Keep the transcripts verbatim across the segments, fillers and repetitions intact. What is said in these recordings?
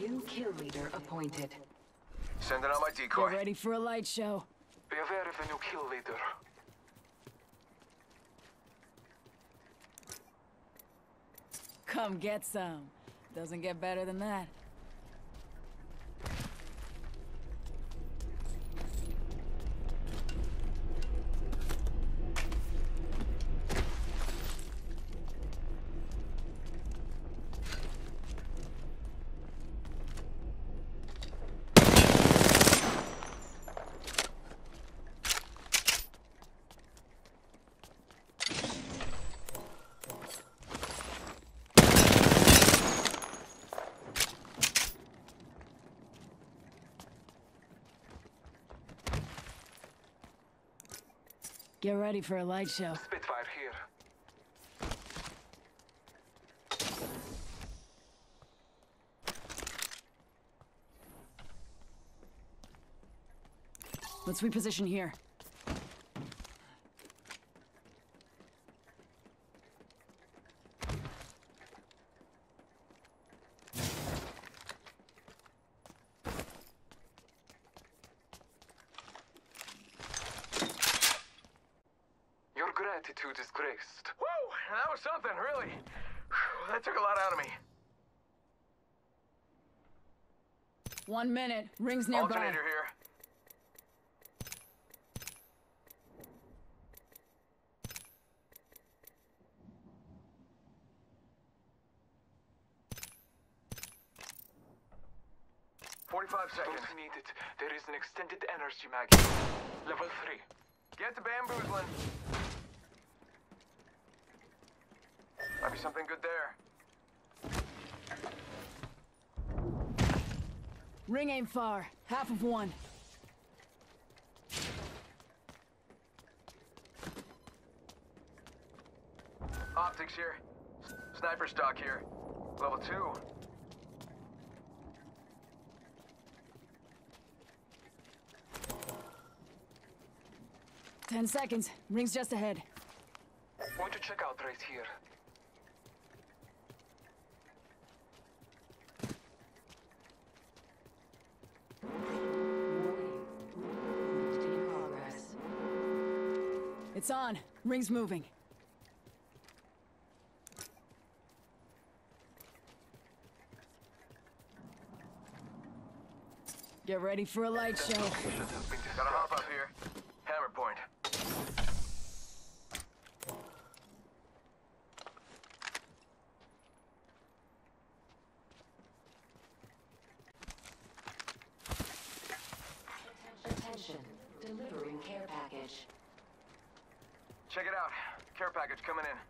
New kill leader appointed. Sending out my decoy. Get ready for a light show. Be aware of the new kill leader. Come get some. Doesn't get better than that. Get ready for a light show. Spitfire here. Let's reposition here. Gratitude is graced. Woo! That was something, really. That took a lot out of me. One minute. Rings nearby. Alternator here. Forty-five seconds. Don't need it. There is an extended energy magnet. Level three. Get to bamboozling. Might be something good there. Ring ain't far. Half of one. Optics here. Sniper stock here. Level two. Ten seconds. Ring's just ahead. Want to check out right here. It's on. Ring's moving. Get ready for a light show. Gotta hop up here. Hammer point. Attention. Delivering care package. Check it out. Care package coming in.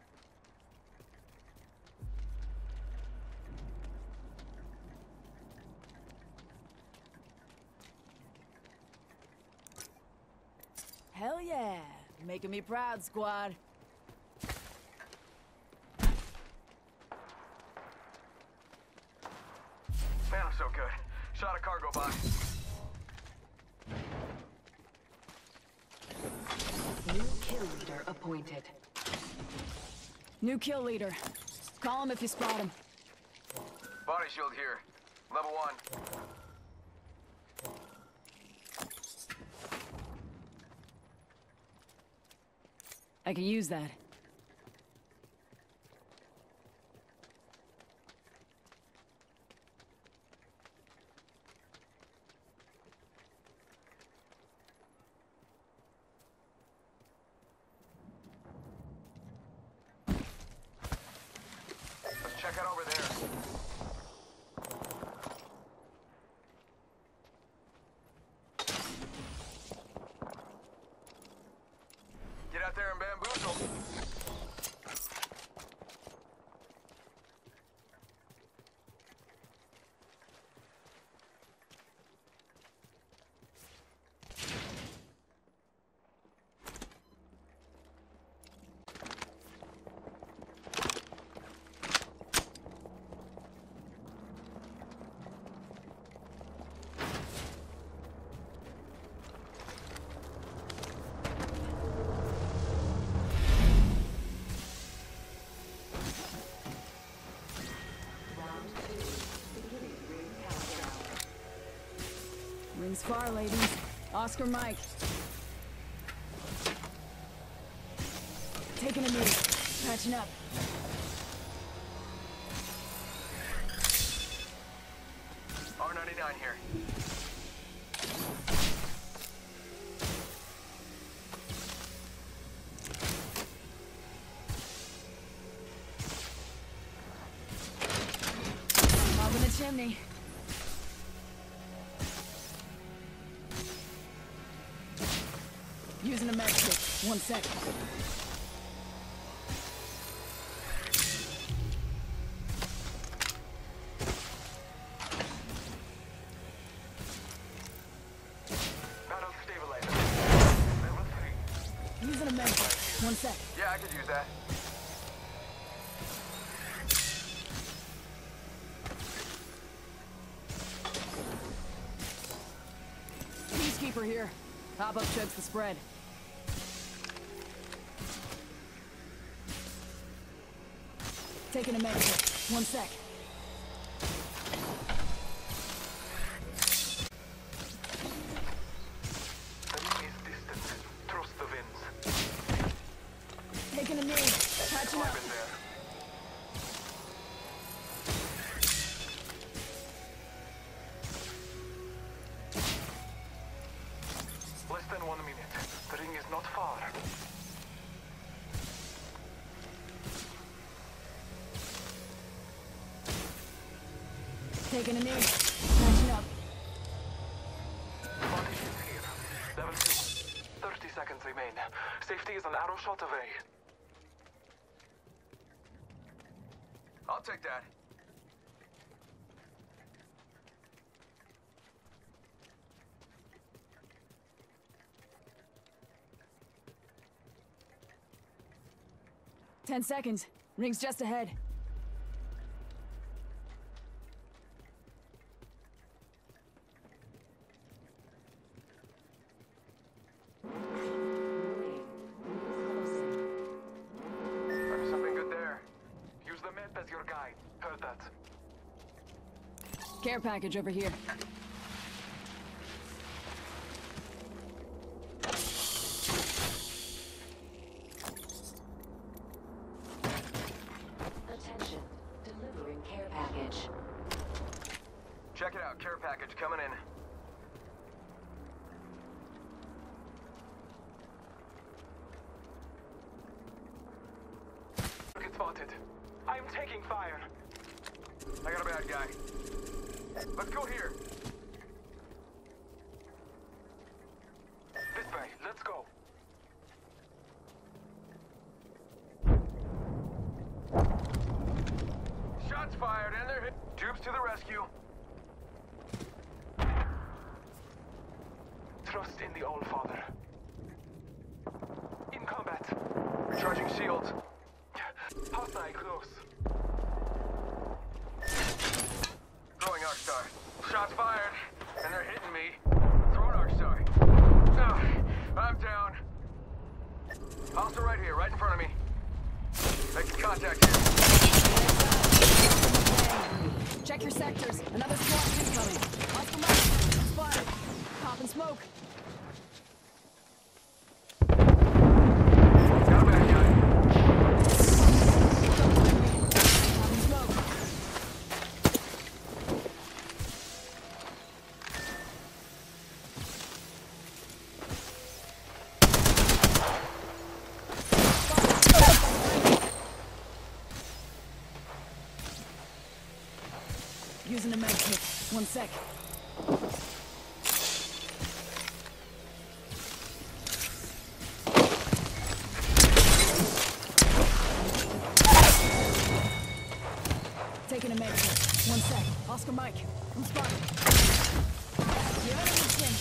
Hell yeah. Making me proud, squad. Man, I'm so good. Shot a cargo by. New kill leader appointed. New kill leader. Call him if you spot him. Body shield here. Level one. I can use that. Let's check out over there. Get out there and bamboozle. Rings far, ladies. Oscar Mike. Taking a knee. Patching up. R ninety-nine here. Up in the chimney. Using a med kit. One sec. Battle stabilizer. Level three. Using a med kit. One sec. Yeah, I could use that. Peacekeeper here. Hop up checks the spread. Taking a med kit. One sec. The ring is distant. Trust the winds. Taking a knee. Patching up. Climbing there. Less than one minute. The ring is not far. Taking a knee. Patching up. Body shield here. Level two. Thirty seconds remain. Safety is an arrow shot away. I'll take that. Ten seconds. Ring's just ahead. There's something good there. Use the map as your guide. Heard that. Care package over here. Attention. Delivering care package. Check it out. Care package coming in. Target spotted. I'm taking fire. I got a bad guy. Let's go here. This way. Let's go. Shots fired and they're hit. Tubes to the rescue. Trust in the All-Father. In combat. Recharging shields. Hostile close. Throwing Arc Star. Shots fired, and they're hitting me. Throwing Arc Star. Oh, I'm down. Hostile right here, right in front of me. Making contact here. Check your sectors. Another squad incoming. Oscar Mike. Spotted. Pop and smoke. Got a bad guy. Pop and smoke. Using a med kit. One sec. Taking a med kit. One sec. Oscar Mike. I'm spotted. Give it a chin.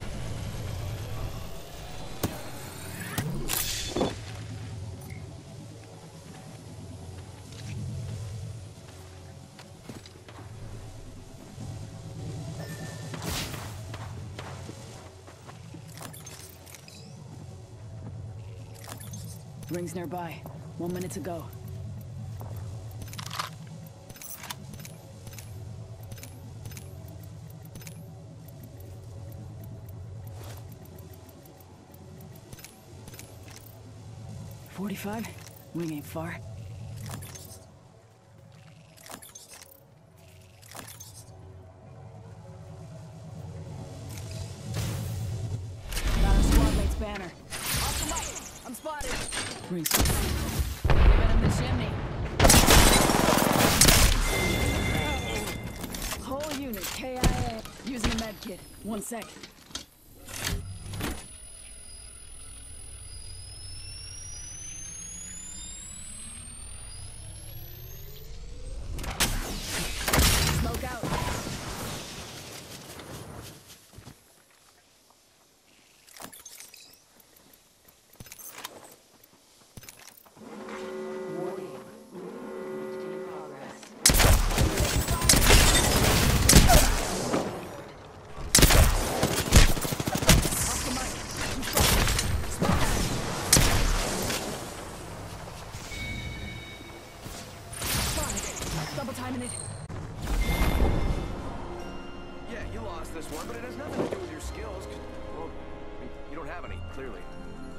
Rings nearby. One minute to go. forty-five? We ain't far. Got our squad mate's banner. Off the mic! I'm spotted! Ring six. Give it him the chimney. Whole unit, K I A. Using a med kit. One sec. Smoke out. Warning. In progress. Off the mic. I'm spotted. Smoke out. Spotted. Double timing it. Yeah, you lost this one, but it has nothing to do with your skills. 'Cause, well, you don't have any, clearly.